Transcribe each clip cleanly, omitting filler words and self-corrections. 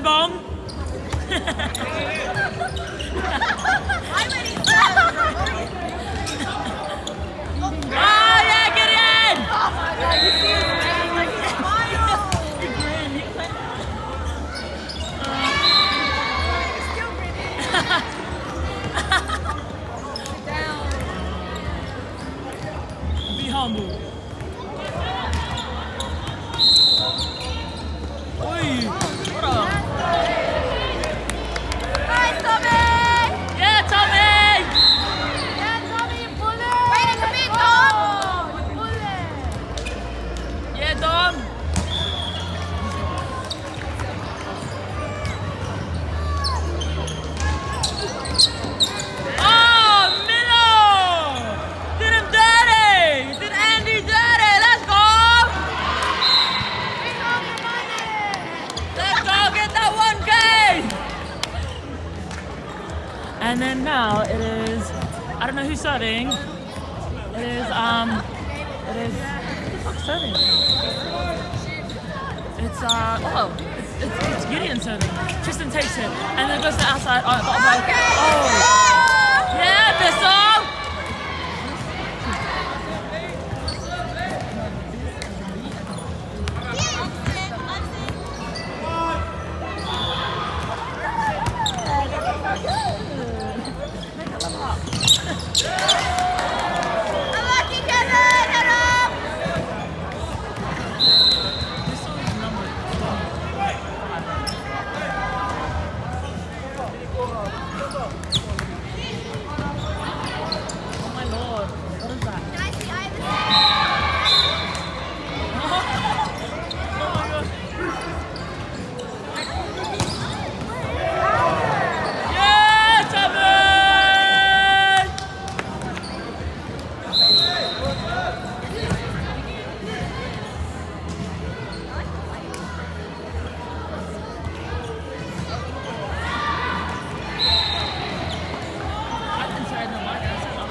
bomb. Oh yeah, get in! Oh my God, you see his face like a smile. He's still grinning. Down. Be humble. Oi, what up? Nice, Tommy! Yeah, Tommy! Yeah, Tommy, you pull it! Wait a minute, Tom! You pull it! Yeah, Dom. Oh, Milo! Did him dirty! Did Andy dirty! Let's go! Bring home your money! Let's go get that 1K! And then now it is, I don't know who's serving. It is, who the fuck's serving? It's Gideon serving. Tristan takes it, and then goes to the outside. Yeah, Bissell! Unlucky, Kevin! Head up! Oh my lord, what is that? Can I see Iverson? Oh my god. Yeah, Tommy! I didn't say I don't like it. I said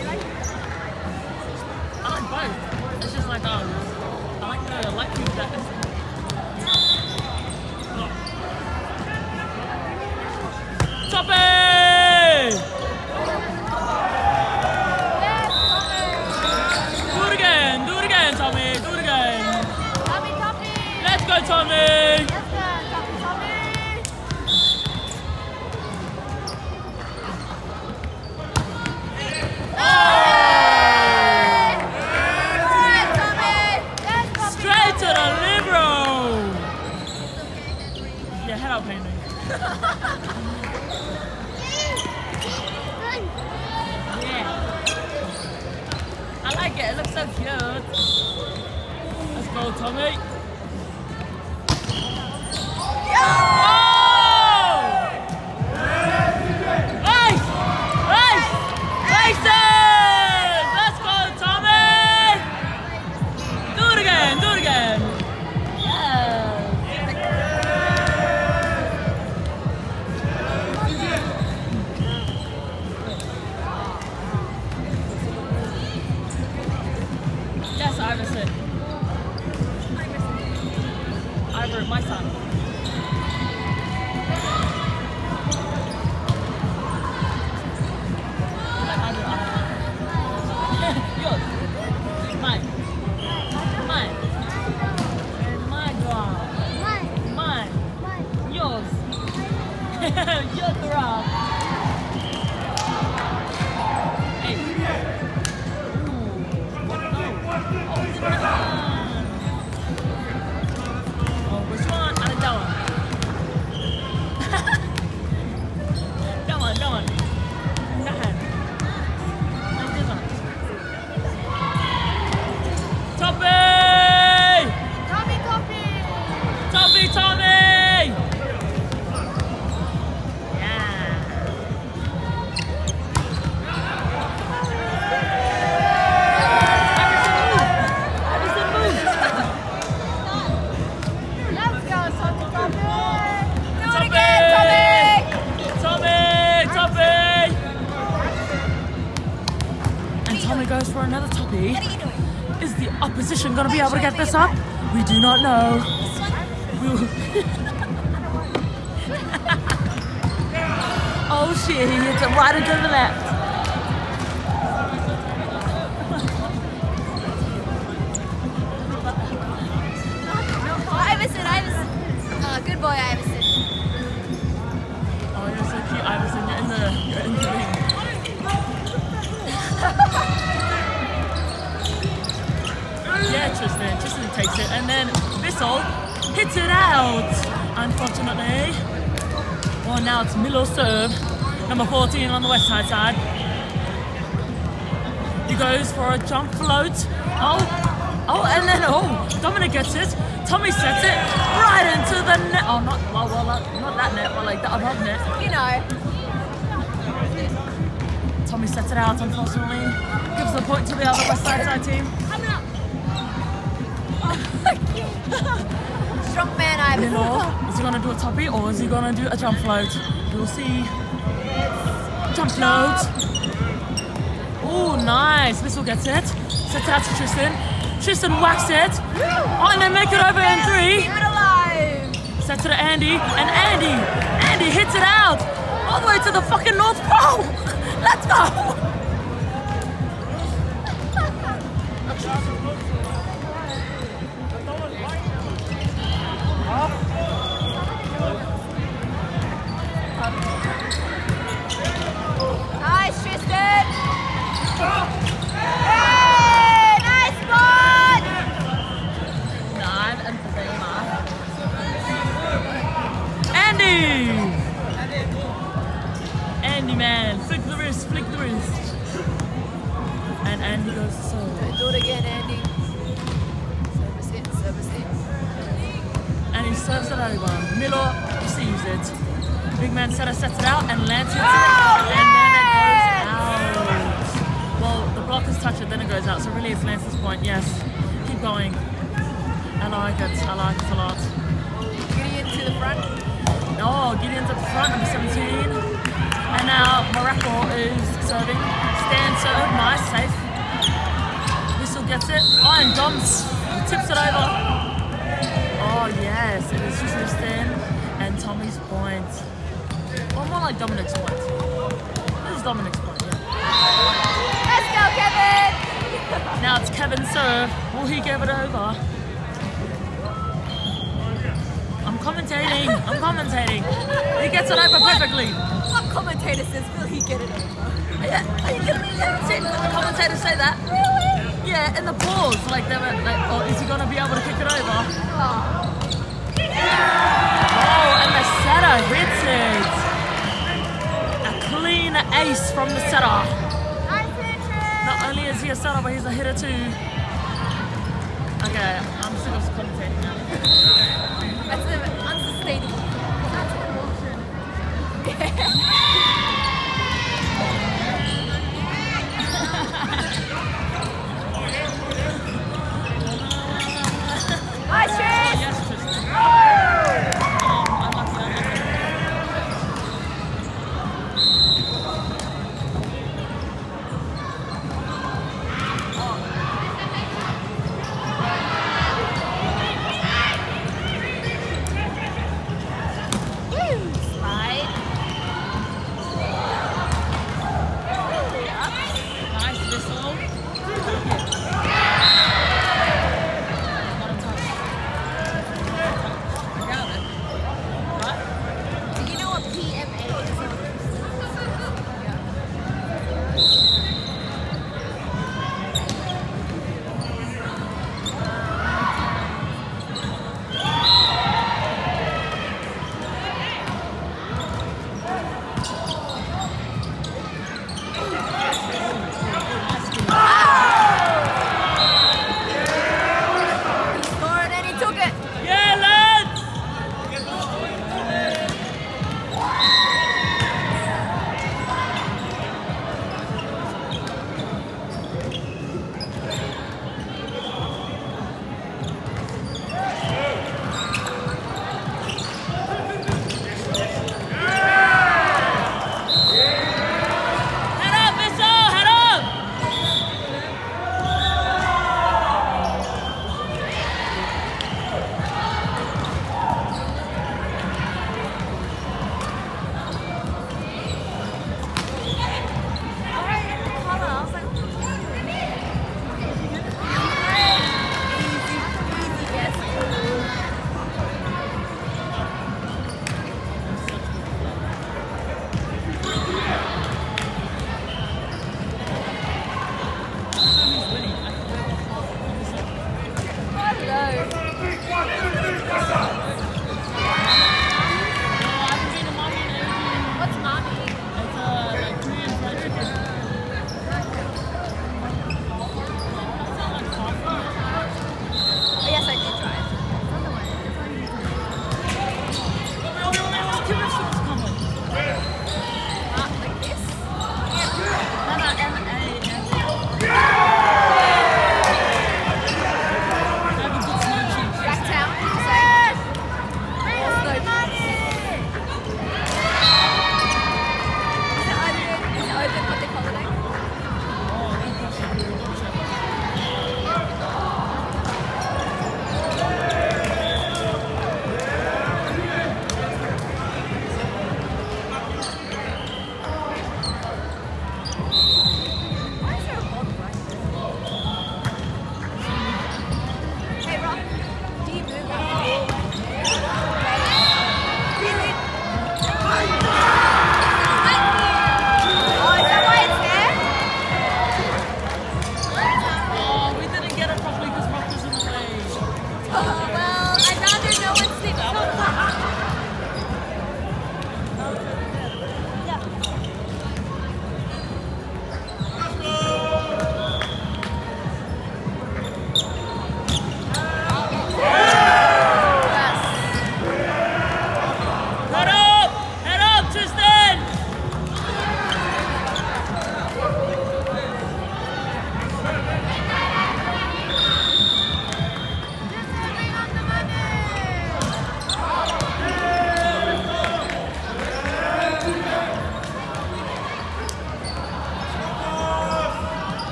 I like both. It's just like I like the light food that. Toppy! Do it again, Tommy. Do it again. Tommy, Tommy! Let's go, Tommy. Yes, sir. Tommy, Tommy! Alright, Tommy! Yes, Tommy! Straight to the libero. Yeah, head out, painting. Yeah. I like it. It looks so cute. Let's go, Tommy. Oh! Nice! Nice! Mason! Let's go, Tommy! Do it again. Do it again. Yes, Iverson. Ivor, my son. Like Ivor. Yours. Mine. Mine. And my dog. Mine. Yours. Your dog. Hey. Oh, which one? I like that one. That one, that one. That hand. Like this one. Toppy! Tommy, Tommy! Toppy, Tommy! Yeah. Iverson, move! Let's go, Tommy, Tommy! Do it Tommy! again, Tommy! Tommy! Toppy! And Tommy goes for another Toppy. What are you doing? Is the opposition going to be able to get this up? We do not know. shit, he hits it right into the net. Iverson. Oh, good boy, Iverson. Oh, you're so cute, Iverson. You're in the ring. Yeah, Tristan takes it, and then Bissell hits it out, unfortunately. Well, now it's Milo's serve, number 14 on the west side. He goes for a jump float. Oh, and then, Dominic gets it. Tommy sets it right into the net. Oh, not that net, but like the above net. You know. Tommy sets it out, unfortunately. Gives the point to the other west side team. Strong man, Iverson. Milo, is he gonna do a toppy or is he gonna do a jump float? We'll see. Jump float. Oh, nice. Bissell gets it. Sets it out to Tristan. Tristan whacks it. Oh, and they make it over in 3. Keep it alive. Sets it to Andy, and Andy hits it out all the way to the fucking North Pole. Let's go. Nice, Tristan. Hey, nice one. Nein, Emphysema. Andy, man, flick the wrist. And Andy goes to serve. Do it again, Andy. Service it. And he serves it over. Milo receives it. Big man setter sets it out and Lance hits it. And then it goes out. Well, the blockers touch it, then it goes out. So really it's Lance's point, yes. Keep going. I like it a lot. Gideon to the front. Oh, Gideon's at the front, number 17. And now Morocco is serving. Stand serve, nice, safe. Bissell gets it. Oh, and Doms tips it over. Oh, yes, it is Tristan and Tommy's point. Or more like Dominic's point. This is Dominic's point, yeah. Let's go, Kevin. Now it's Kevin's serve. Will he give it over? I'm commentating. He gets it over perfectly. What commentator says, will he get it over? Yeah, are you kidding me? You haven't seen the commentators say that? Really? Yeah, in the pause, like they were like, oh, is he gonna be able to kick it over? Oh, and the setter hits it. A clean ace from the setter. Not only is he a setter, but he's a hitter too. Okay, I'm sick of commentating now. That's unsustainable. That's an emotion. Nice, Tris! Yes, Tristan. Slide.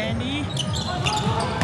Andy.